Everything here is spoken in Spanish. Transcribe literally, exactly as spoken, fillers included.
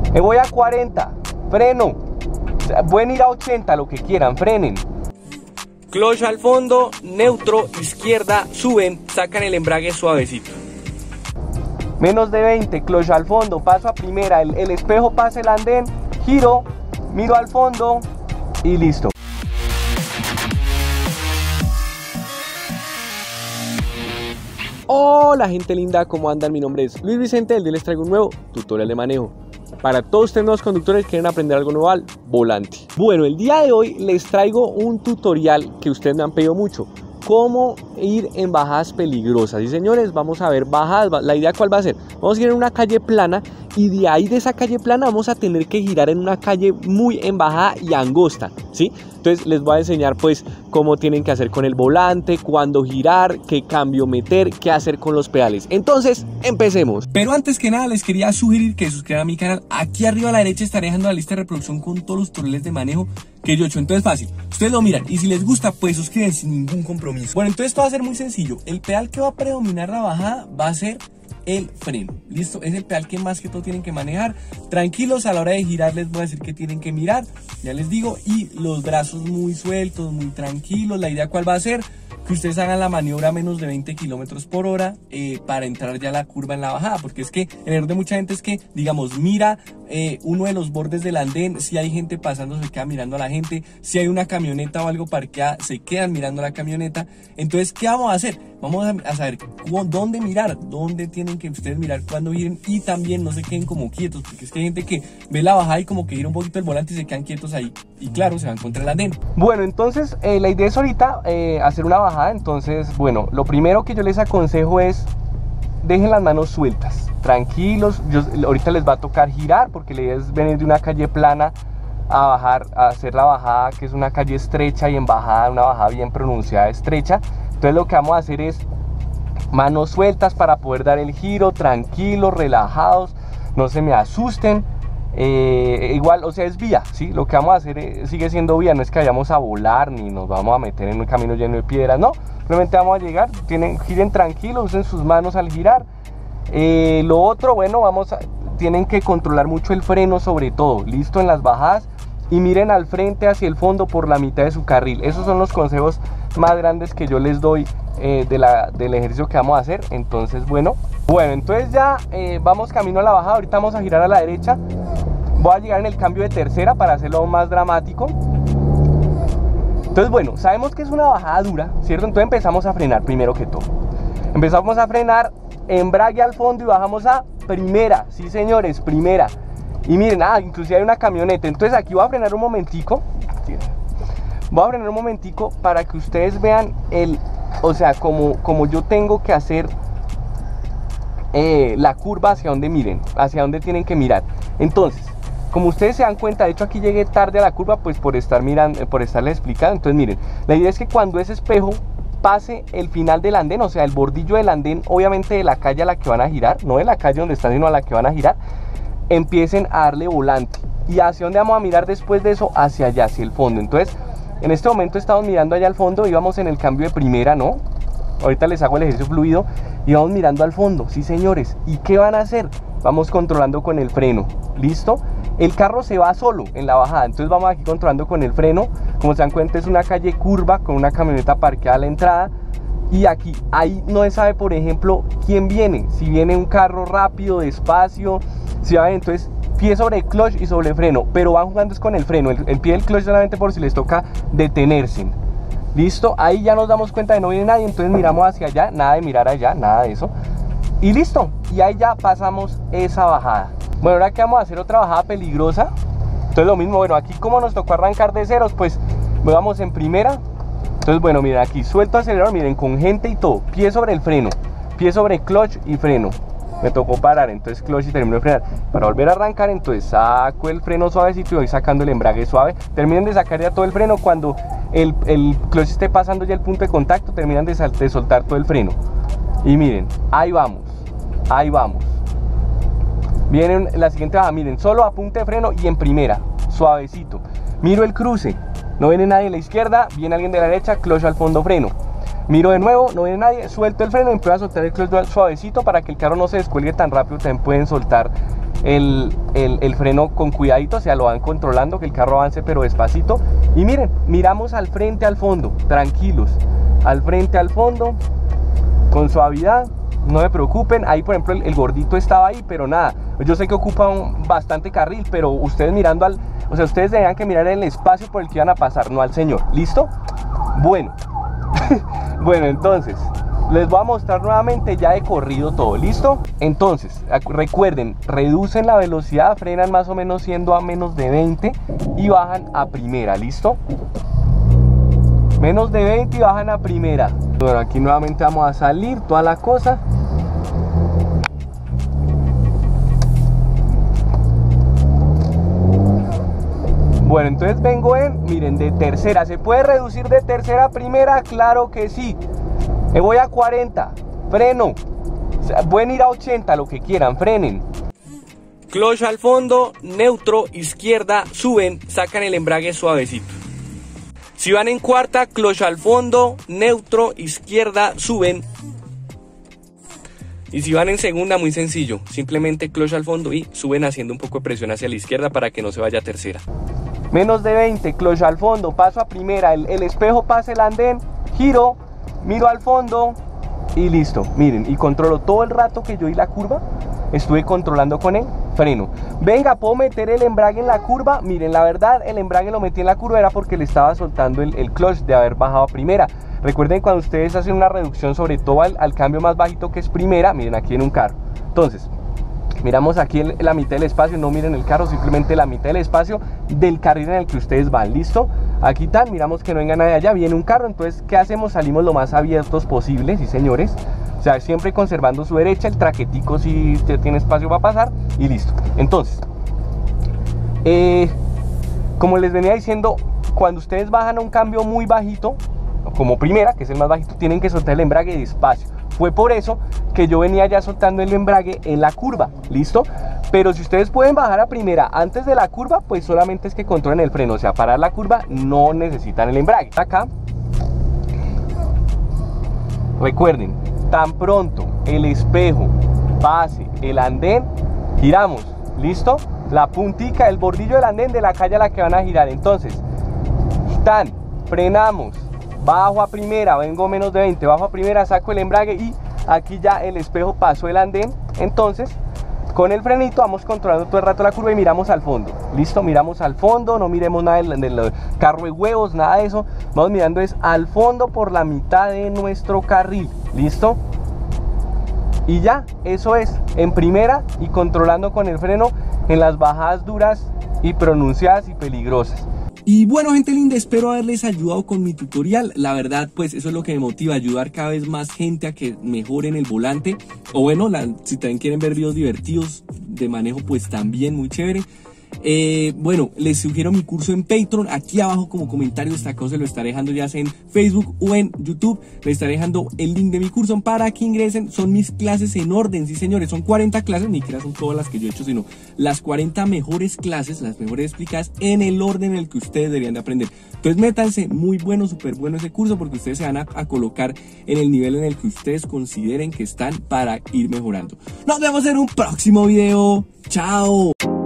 Me voy a cuarenta, freno. Pueden ir a ochenta, lo que quieran, frenen. Clutch al fondo, neutro, izquierda, suben, sacan el embrague suavecito. Menos de veinte, clutch al fondo, paso a primera, el, el espejo pasa el andén, giro, miro al fondo y listo. Hola gente linda, ¿cómo andan? Mi nombre es Luis Vicente, el día les traigo un nuevo tutorial de manejo para todos ustedes nuevos conductores que quieren aprender algo nuevo al volante. Bueno, el día de hoy les traigo un tutorial que ustedes me han pedido mucho: cómo ir en bajadas peligrosas. Y señores, vamos a ver bajadas. La idea cuál va a ser: vamos a ir en una calle plana y de ahí de esa calle plana vamos a tener que girar en una calle muy en bajada y angosta, ¿sí? Entonces les voy a enseñar pues cómo tienen que hacer con el volante, cuándo girar, qué cambio meter, qué hacer con los pedales. Entonces, empecemos. Pero antes que nada les quería sugerir que suscriban a mi canal. Aquí arriba a la derecha estaré dejando la lista de reproducción con todos los tutoriales de manejo que yo he hecho. Entonces fácil, ustedes lo miran y si les gusta pues suscriben sin ningún compromiso. Bueno, entonces esto va a ser muy sencillo. El pedal que va a predominar la bajada va a ser el freno. Listo, es el pedal que más que todo tienen que manejar. Tranquilos, a la hora de girar les voy a decir que tienen que mirar, ya les digo, y los brazos muy sueltos, muy tranquilos. La idea cuál va a ser: que ustedes hagan la maniobra a menos de veinte kilómetros por hora eh, para entrar ya a la curva en la bajada, porque es que el error de mucha gente es que, digamos, mira eh, uno de los bordes del andén. Si hay gente pasando, se queda mirando a la gente. Si hay una camioneta o algo parqueada, se quedan mirando a la camioneta. Entonces, ¿qué vamos a hacer? Vamos a, a saber dónde mirar, dónde tienen que ustedes mirar cuando giren, y también no se queden como quietos, porque es que hay gente que ve la bajada y como que gira un poquito el volante y se quedan quietos ahí, y claro, se van contra el andén. Bueno, entonces eh, la idea es ahorita eh, hacer una bajada. Entonces, bueno, lo primero que yo les aconsejo es: dejen las manos sueltas, tranquilos. Yo, ahorita les va a tocar girar, porque la idea es venir de una calle plana a bajar, a hacer la bajada, que es una calle estrecha y en bajada, una bajada bien pronunciada, estrecha. Entonces lo que vamos a hacer es manos sueltas para poder dar el giro, tranquilos, relajados, no se me asusten. Eh, igual, o sea, es vía, ¿sí? Lo que vamos a hacer es, sigue siendo vía, no es que vayamos a volar ni nos vamos a meter en un camino lleno de piedras, no, simplemente vamos a llegar. Tienen, giren tranquilos, usen sus manos al girar. Eh, lo otro, bueno, vamos a, tienen que controlar mucho el freno, sobre todo, listo, en las bajadas, y miren al frente, hacia el fondo, por la mitad de su carril. Esos son los consejos más grandes que yo les doy eh, de la, del ejercicio que vamos a hacer. Entonces, bueno, bueno, entonces ya eh, vamos camino a la bajada. Ahorita vamos a girar a la derecha. Voy a llegar en el cambio de tercera para hacerlo aún más dramático. Entonces, bueno, sabemos que es una bajada dura, ¿cierto? Entonces empezamos a frenar primero que todo. Empezamos a frenar, embrague al fondo y bajamos a primera. Sí, señores, primera. Y miren, ah, inclusive hay una camioneta. Entonces aquí voy a frenar un momentico. Voy a frenar un momentico para que ustedes vean el, o sea, como, como yo tengo que hacer eh, la curva hacia donde miren, hacia donde tienen que mirar. Entonces, como ustedes se dan cuenta, de hecho aquí llegué tarde a la curva pues por estar mirando, por estarles explicando. Entonces miren, la idea es que cuando ese espejo pase el final del andén, o sea, el bordillo del andén, obviamente de la calle a la que van a girar, no de la calle donde están, sino a la que van a girar, empiecen a darle volante. ¿Y hacia dónde vamos a mirar después de eso? Hacia allá, hacia el fondo. Entonces, en este momento estamos mirando allá al fondo y vamos en el cambio de primera, ¿no? Ahorita les hago el ejercicio fluido y vamos mirando al fondo, sí señores. ¿Y qué van a hacer? Vamos controlando con el freno, ¿listo? El carro se va solo en la bajada, entonces vamos aquí controlando con el freno. Como se dan cuenta, es una calle curva con una camioneta parqueada a la entrada. Y aquí, ahí no se sabe, por ejemplo, quién viene. Si viene un carro rápido, despacio, si va, entonces pie sobre el clutch y sobre el freno, pero van jugando es con el freno, el, el pie del clutch solamente por si les toca detenerse. Listo, ahí ya nos damos cuenta de no viene nadie, entonces miramos hacia allá, nada de mirar allá, nada de eso. Y listo, y ahí ya pasamos esa bajada. Bueno, ahora que vamos a hacer otra bajada peligrosa. Entonces lo mismo, bueno, aquí como nos tocó arrancar de ceros, pues vamos en primera. Entonces bueno, miren, aquí suelto acelerador, miren, con gente y todo, pie sobre el freno, pie sobre clutch y freno. Me tocó parar, entonces clutch y termino de frenar. Para volver a arrancar, entonces saco el freno suavecito y voy sacando el embrague suave. Terminen de sacar ya todo el freno. Cuando el, el clutch esté pasando ya el punto de contacto, terminan de, de soltar todo el freno. Y miren, ahí vamos, ahí vamos. Viene la siguiente bajada, miren, solo a punta de freno y en primera, suavecito. Miro el cruce, no viene nadie a la izquierda, viene alguien de la derecha, clutch al fondo, freno. Miro de nuevo, no viene nadie, suelto el freno y empiezo a soltar el clutch suavecito para que el carro no se descuelgue tan rápido. También pueden soltar el, el, el freno con cuidadito, o sea, lo van controlando, que el carro avance pero despacito. Y miren, miramos al frente, al fondo, tranquilos, al frente, al fondo, con suavidad, no me preocupen. Ahí por ejemplo el, el gordito estaba ahí, pero nada, yo sé que ocupa un, bastante carril, pero ustedes mirando al, o sea, ustedes tenían que mirar el espacio por el que iban a pasar, no al señor. ¿Listo? Bueno, bueno, entonces les voy a mostrar nuevamente ya de corrido todo. ¿Listo? Entonces, recuerden, reducen la velocidad, frenan más o menos siendo a menos de veinte y bajan a primera. ¿Listo? Menos de veinte y bajan a primera. Bueno, aquí nuevamente vamos a salir toda la cosa. Bueno, entonces vengo en, miren, de tercera. ¿Se puede reducir de tercera a primera? Claro que sí. Me voy a cuarenta, freno. Pueden ir a ochenta, lo que quieran, frenen. Clutch al fondo, neutro, izquierda, suben, sacan el embrague suavecito. Si van en cuarta, clutch al fondo, neutro, izquierda, suben. Y si van en segunda, muy sencillo, simplemente clutch al fondo y suben haciendo un poco de presión hacia la izquierda para que no se vaya a tercera. Menos de veinte, clutch al fondo, paso a primera, el, el espejo pasa el andén, giro, miro al fondo y listo. Miren, y controlo todo el rato que yo di la curva, estuve controlando con el freno. Venga, puedo meter el embrague en la curva. Miren, la verdad, el embrague lo metí en la curva era porque le estaba soltando el, el clutch de haber bajado a primera. Recuerden, cuando ustedes hacen una reducción, sobre todo al, al cambio más bajito que es primera, miren aquí en un carro. Entonces, miramos aquí en la mitad del espacio, no miren el carro, simplemente la mitad del espacio del carril en el que ustedes van. ¿Listo? Aquí están, miramos que no venga nadie allá, viene un carro. Entonces, ¿qué hacemos? Salimos lo más abiertos posible, sí señores. O sea, siempre conservando su derecha, el traquetico si usted tiene espacio va a pasar y listo. Entonces, eh, como les venía diciendo, cuando ustedes bajan a un cambio muy bajito, como primera, que es el más bajito, tienen que soltar el embrague despacio. Fue por eso que yo venía ya soltando el embrague en la curva. ¿Listo? Pero si ustedes pueden bajar a primera antes de la curva, pues solamente es que controlen el freno. O sea, parar la curva no necesitan el embrague. Acá, recuerden, tan pronto el espejo pase el andén, giramos. ¿Listo? La puntica, el bordillo del andén de la calle a la que van a girar. Entonces, están, frenamos, bajo a primera, vengo menos de veinte, bajo a primera, saco el embrague y aquí ya el espejo pasó el andén. Entonces, con el frenito vamos controlando todo el rato la curva y miramos al fondo. ¿Listo? Miramos al fondo, no miremos nada del, del carro de huevos, nada de eso. Vamos mirando es al fondo por la mitad de nuestro carril. ¿Listo? Y ya, eso es, en primera y controlando con el freno en las bajadas duras y pronunciadas y peligrosas. Y bueno, gente linda, espero haberles ayudado con mi tutorial. La verdad, pues eso es lo que me motiva, ayudar cada vez más gente a que mejoren el volante. O bueno, la, si también quieren ver videos divertidos de manejo, pues también muy chévere. Eh, bueno, les sugiero mi curso en Patreon. Aquí abajo como comentario destacado se lo estaré dejando, ya sea en Facebook o en YouTube. Les estaré dejando el link de mi curso para que ingresen. Son mis clases en orden, sí señores, son cuarenta clases, ni siquiera son todas las que yo he hecho, sino las cuarenta mejores clases, las mejores explicadas en el orden en el que ustedes deberían de aprender. Entonces métanse, muy bueno, súper bueno ese curso, porque ustedes se van a, a colocar en el nivel en el que ustedes consideren que están para ir mejorando. Nos vemos en un próximo video. Chao.